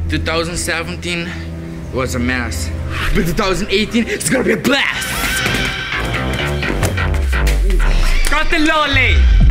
2017 was a mess, but 2018 is gonna be a blast. Cut the lolly!